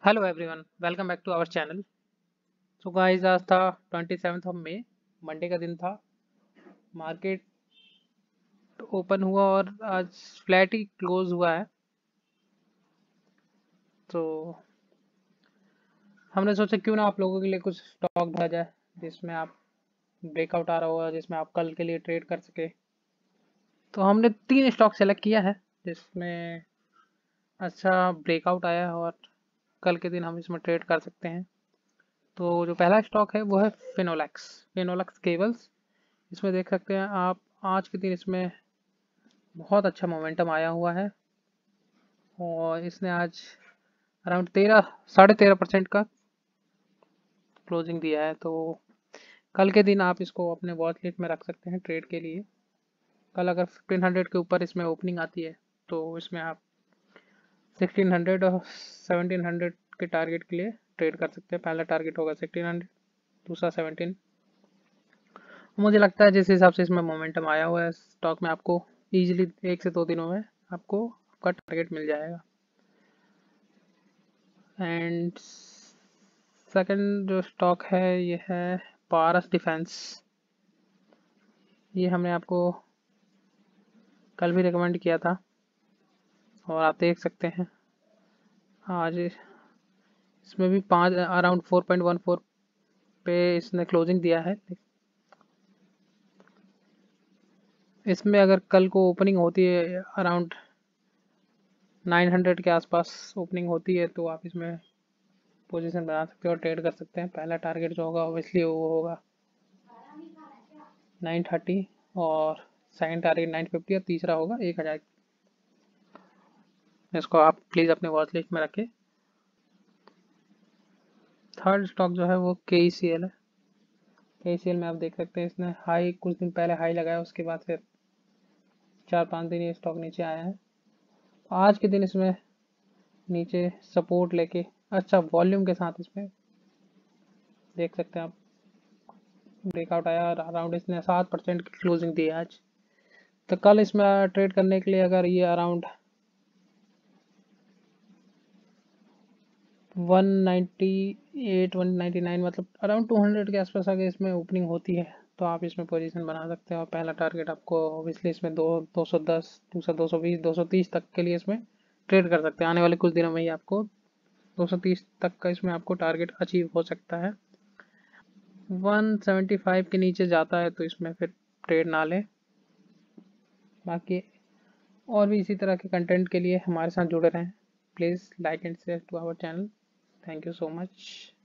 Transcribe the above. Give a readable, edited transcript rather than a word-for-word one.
Hello everyone, welcome back to our channel. So guys, आज था 27 of May, Monday का दिन था। मार्केट ओपन हुआ और आज फ्लैट ही क्लोज हुआ है। तो हमने सोचा क्यों ना आप लोगों के लिए कुछ स्टॉक ढा जाए जिसमें आप ब्रेकआउट आ रहा होगा, जिसमें आप कल के लिए ट्रेड कर सके। तो हमने 3 स्टॉक सेलेक्ट किया है जिसमें अच्छा ब्रेकआउट आया है और कल के दिन हम इसमें ट्रेड कर सकते हैं। तो जो पहला स्टॉक है वो है फिनोलेक्स। फिनोलेक्स केबल्स। इसमें देख सकते हैं आप, आज के दिन इसमें बहुत अच्छा मोमेंटम आया हुआ है और इसने आज अराउंड 13.5% का क्लोजिंग दिया है। तो कल के दिन आप इसको अपने वॉच लिस्ट में रख सकते हैं ट्रेड के लिए। कल अगर 1500 के ऊपर इसमें ओपनिंग आती है तो इसमें आप 1600 और 1700 के टारगेट के लिए ट्रेड कर सकते हैं। पहला टारगेट होगा 1600, दूसरा 17। मुझे लगता है जिस हिसाब से इसमें मोमेंटम आया हुआ है स्टॉक में, आपको ईजिली 1 से 2 दिनों में आपको आपका टारगेट मिल जाएगा। एंड सेकंड जो स्टॉक है ये है पारस डिफेंस। ये हमने आपको कल भी रिकमेंड किया था और आप देख सकते हैं आज इसमें भी 5 अराउंड 4.14 पे इसने क्लोजिंग दिया है। इसमें अगर कल को ओपनिंग होती है अराउंड 900 के आसपास ओपनिंग होती है तो आप इसमें पोजीशन बना सकते हो और ट्रेड कर सकते हैं। पहला टारगेट जो होगा ऑब्वियसली वो होगा 930 और सेकंड टारगेट 950 और तीसरा होगा 1000। इसको आप प्लीज़ अपने वॉच लिस्ट में रखें। थर्ड स्टॉक जो है वो KECL है। KECL में आप देख सकते हैं इसने हाई कुछ दिन पहले हाई लगाया, उसके बाद फिर 4-5 दिन ये स्टॉक नीचे आया है। आज के दिन इसमें नीचे सपोर्ट लेके अच्छा वॉल्यूम के साथ इसमें देख सकते हैं आप ब्रेकआउट आया और अराउंड इसने 7% की क्लोजिंग दी है आज। तो कल इसमें ट्रेड करने के लिए अगर ये अराउंड 198 199 मतलब अराउंड 200 के आसपास अगर इसमें ओपनिंग होती है तो आप इसमें पोजीशन बना सकते हो। और पहला टारगेट आपको ऑब्वियसली इसमें 210, दूसरा 220, 230 तक के लिए इसमें ट्रेड कर सकते हैं। आने वाले कुछ दिनों में ही आपको 230 तक का इसमें आपको टारगेट अचीव हो सकता है। 175 के नीचे जाता है तो इसमें फिर ट्रेड ना लें। बाकी और भी इसी तरह के कंटेंट के लिए हमारे साथ जुड़े रहें। Please like and share to our channel. Thank you so much.